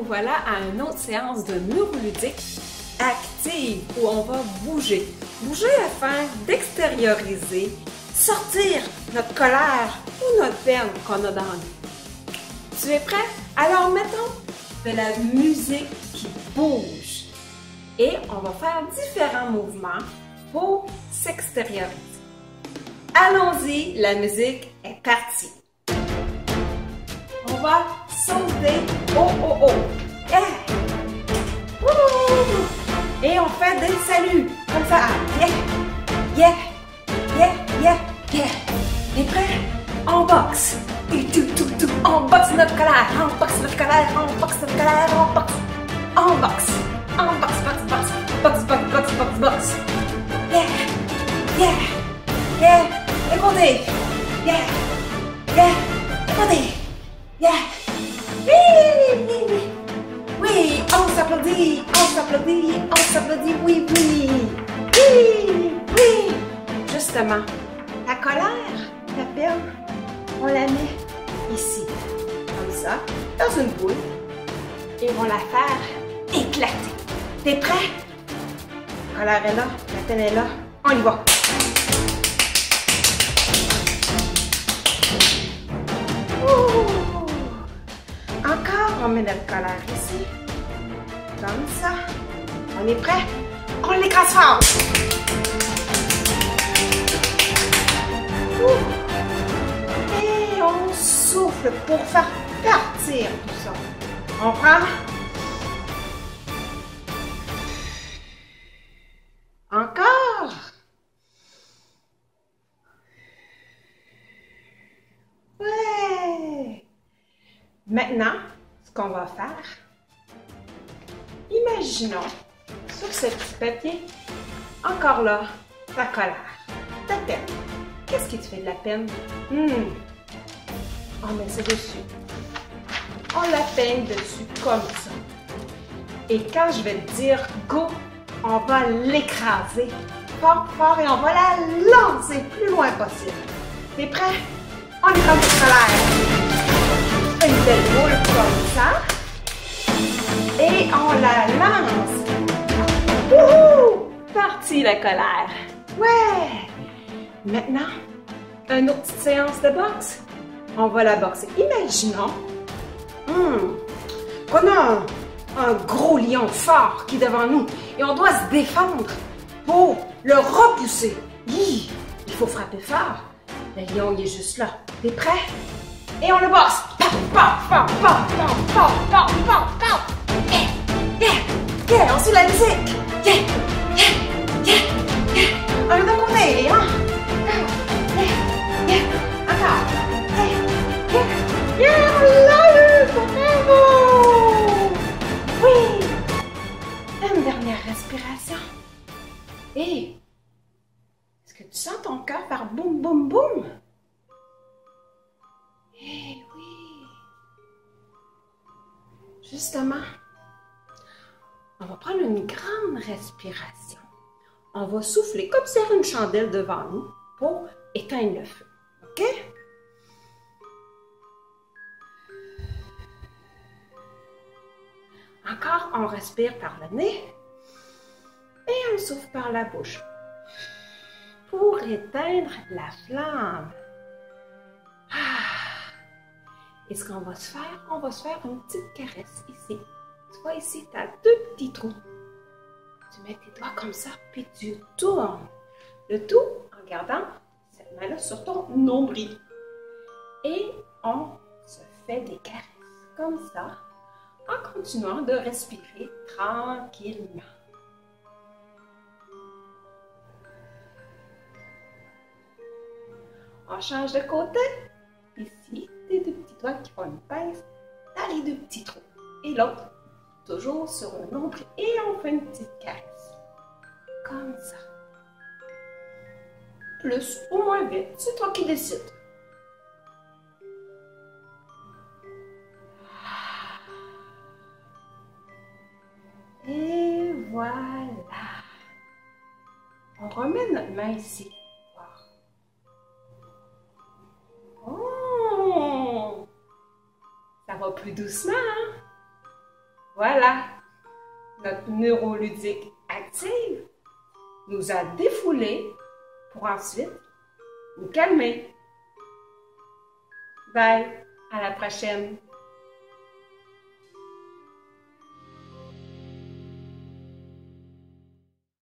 voilà à une autre séance de neuroludique active où on va bouger. Bouger afin d'extérioriser, sortir notre colère ou notre peine qu'on a dans la vie. Tu es prêt? Alors mettons de la musique qui bouge et on va faire différents mouvements pour s'extérioriser. Allons-y, la musique est partie. On va sauter oh oh oh. Yeah. Wouh. Et on fait des saluts comme ça. Yeah, yeah, yeah, yeah, yeah. T'es prêt? On boxe. On boxe notre colère. On boxe notre colère. On boxe notre colère. On boxe. On boxe. On boxe, boxe, boxe. Boxe, boxe, boxe, boxe, boxe. Yeah, yeah, yeah. Écoutez. Yeah, yeah. Écoutez. Yeah. Oui, oui, on s'applaudit, on s'applaudit, on s'applaudit, oui, oui. Oui, oui. Justement, la colère, la peine, on la met ici, comme ça, dans une boule, et on va la faire éclater. T'es prêt? La colère est là, la peine est là, on y va. Encore, on met notre colère ici, comme ça. On est prêt? On l'écrase fort! Et on souffle pour faire partir tout ça. On prend. Encore. Ouais. Maintenant, ce qu'on va faire, imaginons sur ce petit papier, encore là, ta colère, ta peine. Qu'est-ce qui te fait de la peine? On met ça dessus. On la peigne dessus comme ça. Et quand je vais te dire go, on va l'écraser fort, fort et on va la lancer plus loin possible. T'es prêt? On écrase notre colère. Une belle boule comme ça. Et on la lance. Wouhou! Parti la colère. Ouais! Maintenant, une autre petite séance de boxe. On va la boxer. Imaginons qu'on a un gros lion fort qui est devant nous et on doit se défendre pour le repousser. Il faut frapper fort. Le lion, il est juste là. T'es prêt? Et on le bosse. Yeah, on suit la musique. Yeah, yeah, yeah, yeah. Un autre côté, hein? Yeah, encore. Yeah, on l'a eu, bravo! Oui! Une dernière respiration. Et est-ce que tu sens ton cœur faire boum, boum, boum? Eh oui! Justement, on va prendre une grande respiration. On va souffler comme s'il y avait une chandelle devant nous pour éteindre le feu. OK? Encore, on respire par le nez et on souffle par la bouche pour éteindre la flamme. Et ce qu'on va se faire, on va se faire une petite caresse ici. Tu vois ici, tu as deux petits trous. Tu mets tes doigts comme ça, puis tu tournes. Le tout en gardant cette main-là sur ton nombril. Et on se fait des caresses comme ça, en continuant de respirer tranquillement. On change de côté. Ici, tes deux petits doigts qui font une pince dans les deux petits trous. Et l'autre, toujours sur le nombril. Et on fait une petite caresse. Comme ça. Plus ou moins vite, c'est toi qui décides. Et voilà. On remet notre main ici. Oh! Ça va plus doucement, hein? Voilà, notre neuroludique active nous a défoulés pour ensuite nous calmer. Bye, à la prochaine.